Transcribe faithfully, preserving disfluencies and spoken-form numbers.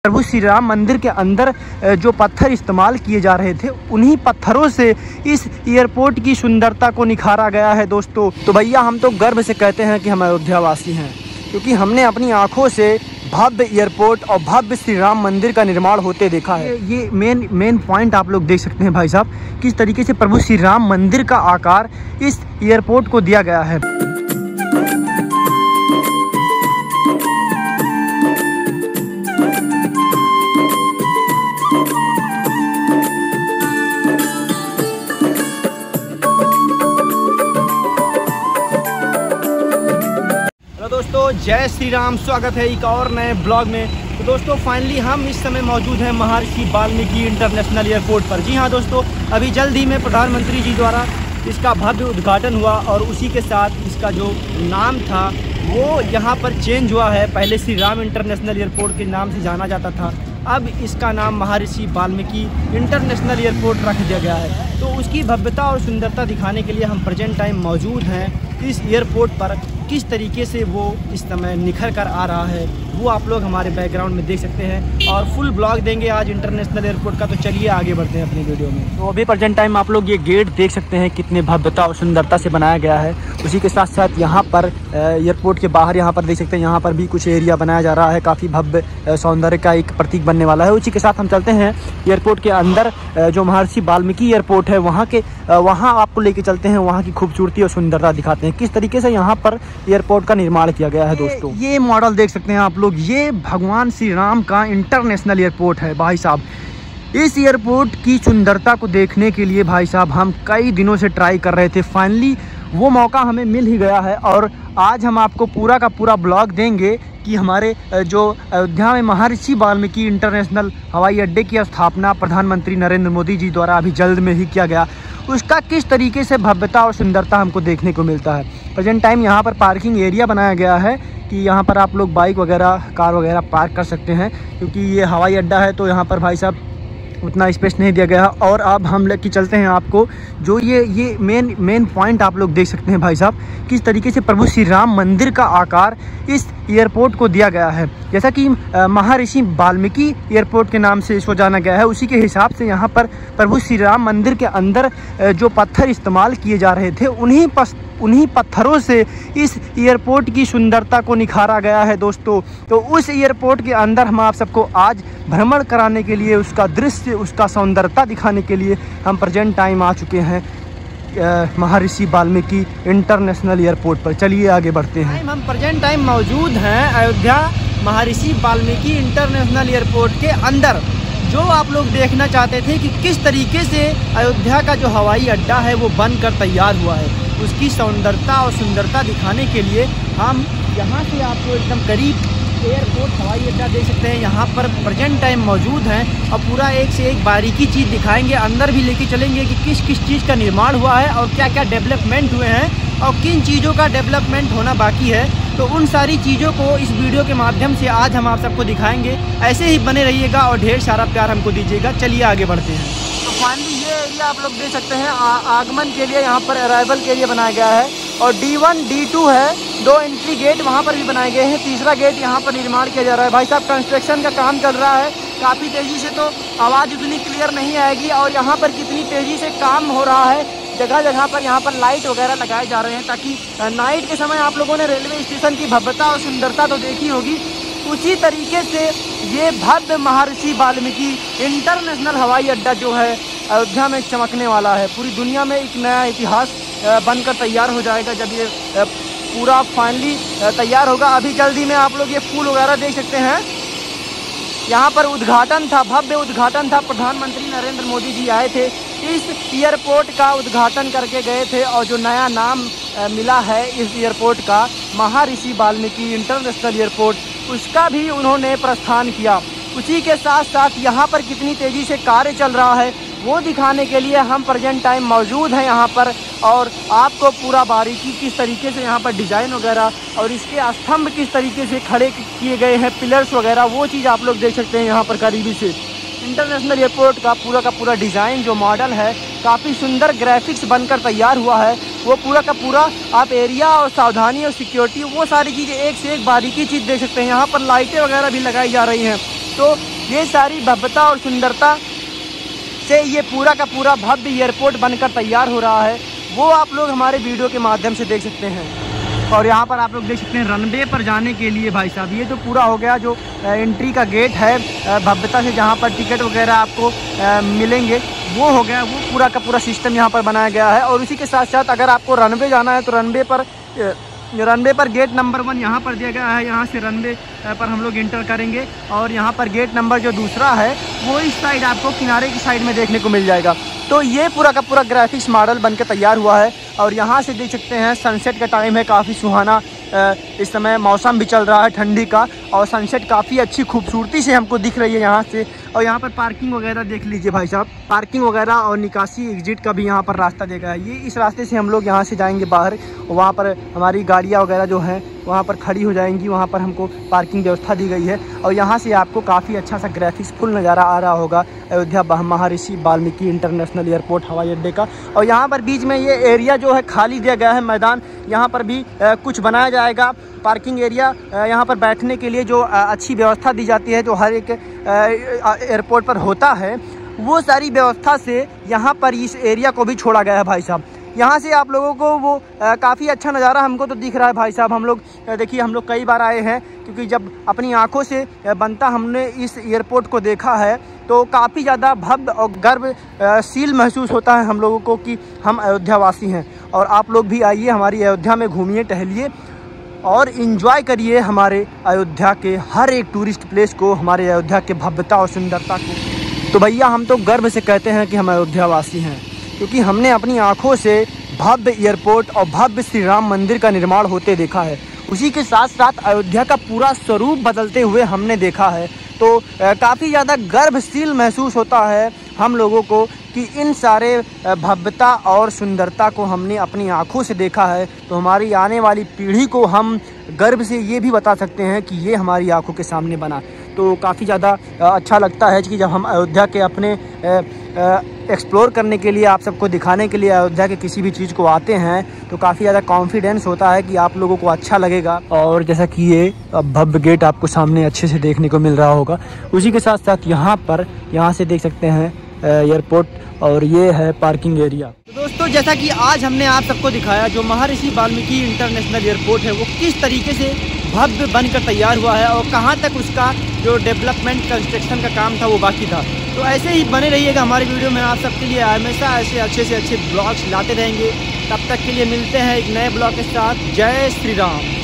प्रभु श्री राम मंदिर के अंदर जो पत्थर इस्तेमाल किए जा रहे थे उन्हीं पत्थरों से इस एयरपोर्ट की सुंदरता को निखारा गया है दोस्तों। तो भैया हम तो गर्व से कहते हैं कि हम अयोध्यावासी हैं, क्योंकि हमने अपनी आंखों से भव्य एयरपोर्ट और भव्य श्री राम मंदिर का निर्माण होते देखा है। ये मेन मेन पॉइंट आप लोग देख सकते हैं भाई साहब, किस तरीके से प्रभु श्री राम मंदिर का आकार इस एयरपोर्ट को दिया गया है। दोस्तों जय श्री राम, स्वागत है एक और नए ब्लॉग में। तो दोस्तों फाइनली हम इस समय मौजूद हैं महर्षि वाल्मीकि इंटरनेशनल एयरपोर्ट पर। जी हाँ दोस्तों, अभी जल्द ही में प्रधानमंत्री जी द्वारा इसका भव्य उद्घाटन हुआ और उसी के साथ इसका जो नाम था वो यहाँ पर चेंज हुआ है। पहले श्री राम इंटरनेशनल एयरपोर्ट के नाम से जाना जाता था, अब इसका नाम महर्षि वाल्मीकि इंटरनेशनल एयरपोर्ट रख दिया गया है। तो उसकी भव्यता और सुंदरता दिखाने के लिए हम प्रेजेंट टाइम मौजूद हैं इस एयरपोर्ट पर। किस तरीके से वो इस समय निखर कर आ रहा है वो आप लोग हमारे बैकग्राउंड में देख सकते हैं और फुल ब्लॉग देंगे आज इंटरनेशनल एयरपोर्ट का। तो चलिए आगे बढ़ते हैं अपनी वीडियो में। तो अभी प्रेजेंट टाइम आप लोग ये गेट देख सकते हैं कितने भव्यता और सुंदरता से बनाया गया है। उसी के साथ साथ यहाँ पर एयरपोर्ट के बाहर यहाँ पर देख सकते हैं, यहाँ पर भी कुछ एरिया बनाया जा रहा है, काफ़ी भव्य सौंदर्य का एक प्रतीक बनने वाला है। उसी के साथ हम चलते हैं एयरपोर्ट के अंदर, जो महर्षि वाल्मीकि एयरपोर्ट है वहाँ के वहाँ आपको लेके चलते हैं, वहाँ की खूबसूरती और सुंदरता दिखाते हैं किस तरीके से यहाँ पर एयरपोर्ट का निर्माण किया गया है। दोस्तों ये मॉडल देख सकते हैं आप लोग, ये भगवान श्री राम का इंटरनेशनल एयरपोर्ट है भाई साहब। इस एयरपोर्ट की सुंदरता को देखने के लिए भाई साहब हम कई दिनों से ट्राई कर रहे थे, फाइनली वो मौका हमें मिल ही गया है और आज हम आपको पूरा का पूरा ब्लॉग देंगे कि हमारे जो अयोध्या में महर्षि वाल्मीकि इंटरनेशनल हवाई अड्डे की स्थापना प्रधानमंत्री नरेंद्र मोदी जी द्वारा अभी जल्द में ही किया गया, उसका किस तरीके से भव्यता और सुंदरता हमको देखने को मिलता है। प्रेजेंट टाइम यहाँ पर पार्किंग एरिया बनाया गया है कि यहाँ पर आप लोग बाइक वगैरह कार वगैरह पार्क कर सकते हैं, क्योंकि ये हवाई अड्डा है तो यहाँ पर भाई साहब उतना स्पेस नहीं दिया गया। और अब हम लेके चलते हैं आपको जो ये ये मेन मेन पॉइंट आप लोग देख सकते हैं भाई साहब, किस तरीके से प्रभु श्री राम मंदिर का आकार इस एयरपोर्ट को दिया गया है। जैसा कि महर्षि वाल्मीकि एयरपोर्ट के नाम से इसको जाना गया है, उसी के हिसाब से यहाँ पर प्रभु श्री राम मंदिर के अंदर जो पत्थर इस्तेमाल किए जा रहे थे उन्हीं पस उन्हीं पत्थरों से इस एयरपोर्ट की सुंदरता को निखारा गया है दोस्तों। तो उस एयरपोर्ट के अंदर हम आप सबको आज भ्रमण कराने के लिए, उसका दृश्य, उसका सौंदर्यता दिखाने के लिए हम प्रेजेंट टाइम आ चुके हैं महर्षि वाल्मीकि इंटरनेशनल एयरपोर्ट पर। चलिए आगे बढ़ते हैं। हम प्रेजेंट टाइम मौजूद हैं अयोध्या महर्षि वाल्मीकि इंटरनेशनल एयरपोर्ट के अंदर। जो आप लोग देखना चाहते थे कि किस तरीके से अयोध्या का जो हवाई अड्डा है वो बनकर तैयार हुआ है, उसकी सौंदर्यता और सुंदरता दिखाने के लिए हम यहाँ से आपको एकदम करीब एयरपोर्ट हवाई अड्डा देख सकते हैं, यहाँ पर प्रेजेंट टाइम मौजूद हैं और पूरा एक से एक बारीकी चीज़ दिखाएंगे। अंदर भी लेके चलेंगे कि किस किस चीज़ का निर्माण हुआ है और क्या क्या डेवलपमेंट हुए हैं और किन चीज़ों का डेवलपमेंट होना बाकी है। तो उन सारी चीज़ों को इस वीडियो के माध्यम से आज हम आप सबको दिखाएंगे। ऐसे ही बने रहिएगा और ढेर सारा प्यार हमको दीजिएगा। चलिए आगे बढ़ते हैं। तो फाइनली ये एरिया आप लोग देख सकते हैं, आ, आगमन के लिए यहाँ पर अराइवल के लिए बनाया गया है और डी वन डी टू है, दो एंट्री गेट वहाँ पर भी बनाए गए हैं, तीसरा गेट यहाँ पर निर्माण किया जा रहा है। भाई साहब कंस्ट्रक्शन का काम चल रहा है काफ़ी तेज़ी से, तो आवाज़ उतनी क्लियर नहीं आएगी। और यहाँ पर कितनी तेज़ी से काम हो रहा है, जगह जगह पर यहाँ पर लाइट वगैरह लगाए जा रहे हैं ताकि नाइट के समय आप लोगों ने रेलवे स्टेशन की भव्यता और सुंदरता तो देखी होगी, उसी तरीके से ये भव्य महर्षि वाल्मीकि इंटरनेशनल हवाई अड्डा जो है अयोध्या में चमकने वाला है। पूरी दुनिया में एक नया इतिहास बनकर तैयार हो जाएगा जब ये पूरा फाइनली तैयार होगा। अभी जल्दी में आप लोग ये फूल वगैरह देख सकते हैं, यहाँ पर उद्घाटन था, भव्य उद्घाटन था, प्रधानमंत्री नरेंद्र मोदी जी आए थे, इस एयरपोर्ट का उद्घाटन करके गए थे और जो नया नाम मिला है इस एयरपोर्ट का महर्षि वाल्मीकि इंटरनेशनल एयरपोर्ट, उसका भी उन्होंने प्रस्थान किया। उसी के साथ साथ यहाँ पर कितनी तेज़ी से कार्य चल रहा है वो दिखाने के लिए हम प्रेजेंट टाइम मौजूद हैं यहाँ पर और आपको पूरा बारीकी किस तरीके से यहाँ पर डिज़ाइन वगैरह और इसके स्तंभ किस तरीके से खड़े किए गए हैं, पिलर्स वगैरह, वो चीज़ आप लोग देख सकते हैं यहाँ पर करीबी से। इंटरनेशनल एयरपोर्ट का पूरा का पूरा डिज़ाइन जो मॉडल है काफ़ी सुंदर ग्राफिक्स बनकर तैयार हुआ है, वो पूरा का पूरा आप एरिया और सावधानी और सिक्योरिटी वो सारी चीज़ें एक से एक बारीकी चीज़ देख सकते हैं। यहाँ पर लाइटें वगैरह भी लगाई जा रही हैं, तो ये सारी भव्यता और सुंदरता से ये पूरा का पूरा भव्य एयरपोर्ट बनकर तैयार हो रहा है, वो आप लोग हमारे वीडियो के माध्यम से देख सकते हैं। और यहाँ पर आप लोग देख सकते हैं रनवे पर जाने के लिए भाई साहब ये तो पूरा हो गया जो एंट्री का गेट है भव्यता से, जहाँ पर टिकट वगैरह आपको मिलेंगे, वो हो गया। वो पूरा का पूरा सिस्टम यहाँ पर बनाया गया है। और उसी के साथ साथ अगर आपको रनवे जाना है तो रनवे पर रनवे पर गेट नंबर वन यहाँ पर दिया गया है। यहाँ से रनवे पर हम लोग इंटर करेंगे और यहाँ पर गेट नंबर जो दूसरा है वो इस साइड आपको किनारे की साइड में देखने को मिल जाएगा। तो ये पूरा का पूरा ग्राफिक्स मॉडल बनकर तैयार हुआ है। और यहाँ से देख सकते हैं सनसेट का टाइम है, काफ़ी सुहाना इस समय मौसम भी चल रहा है ठंडी का, और सनसेट काफ़ी अच्छी खूबसूरती से हमको दिख रही है यहाँ से। और यहाँ पर पार्किंग वगैरह देख लीजिए भाई साहब, पार्किंग वगैरह और निकासी एग्जिट का भी यहाँ पर रास्ता देखा है। ये इस रास्ते से हम लोग यहाँ से जाएंगे बाहर, वहाँ पर हमारी गाड़ियाँ वगैरह जो हैं वहाँ पर खड़ी हो जाएंगी, वहाँ पर हमको पार्किंग व्यवस्था दी गई है। और यहाँ से आपको काफ़ी अच्छा सा ग्राफिक्स फुल नज़ारा आ रहा होगा अयोध्या महर्षि वाल्मीकि इंटरनेशनल एयरपोर्ट हवाई अड्डे का। और यहाँ पर बीच में ये एरिया जो है खाली दिया गया है मैदान, यहाँ पर भी आ, कुछ बनाया जाएगा पार्किंग एरिया। यहाँ पर बैठने के लिए जो आ, अच्छी व्यवस्था दी जाती है जो हर एक एयरपोर्ट पर होता है, वो सारी व्यवस्था से यहाँ पर इस एरिया को भी छोड़ा गया है भाई साहब। यहाँ से आप लोगों को वो काफ़ी अच्छा नज़ारा हमको तो दिख रहा है भाई साहब। हम लोग देखिए हम लोग कई बार आए हैं, क्योंकि जब अपनी आंखों से बनता हमने इस एयरपोर्ट को देखा है तो काफ़ी ज़्यादा भव्य और गर्वशील महसूस होता है हम लोगों को कि हम अयोध्यावासी हैं। और आप लोग भी आइए हमारी अयोध्या में, घूमिए टहलिए और इन्जॉय करिए हमारे अयोध्या के हर एक टूरिस्ट प्लेस को, हमारे अयोध्या के भव्यता और सुंदरता को। तो भैया हम तो गर्व से कहते हैं कि हम अयोध्यावासी हैं, क्योंकि हमने अपनी आंखों से भव्य एयरपोर्ट और भव्य श्री राम मंदिर का निर्माण होते देखा है। उसी के साथ साथ अयोध्या का पूरा स्वरूप बदलते हुए हमने देखा है। तो काफ़ी ज़्यादा गर्वशील महसूस होता है हम लोगों को कि इन सारे भव्यता और सुंदरता को हमने अपनी आंखों से देखा है। तो हमारी आने वाली पीढ़ी को हम गर्व से ये भी बता सकते हैं कि ये हमारी आंखों के सामने बना। तो काफ़ी ज़्यादा अच्छा लगता है कि जब हम अयोध्या के अपने एक्सप्लोर करने के लिए, आप सबको दिखाने के लिए अयोध्या के किसी भी चीज़ को आते हैं, तो काफ़ी ज़्यादा कॉन्फिडेंस होता है कि आप लोगों को अच्छा लगेगा। और जैसा कि ये भव्य गेट आपको सामने अच्छे से देखने को मिल रहा होगा, उसी के साथ साथ यहाँ पर यहाँ से देख सकते हैं एयरपोर्ट, और ये है पार्किंग एरिया। तो दोस्तों जैसा कि आज हमने आप सबको दिखाया जो महर्षि वाल्मीकि इंटरनेशनल एयरपोर्ट है वो किस तरीके से भव्य बनकर तैयार हुआ है और कहाँ तक उसका जो डेवलपमेंट कंस्ट्रक्शन का काम था वो बाकी था। तो ऐसे ही बने रहिएगा हमारी वीडियो में, आप सबके लिए हमेशा ऐसे अच्छे से अच्छे ब्लॉग्स लाते रहेंगे। तब तक के लिए मिलते हैं एक नए ब्लॉग के साथ। जय श्री राम।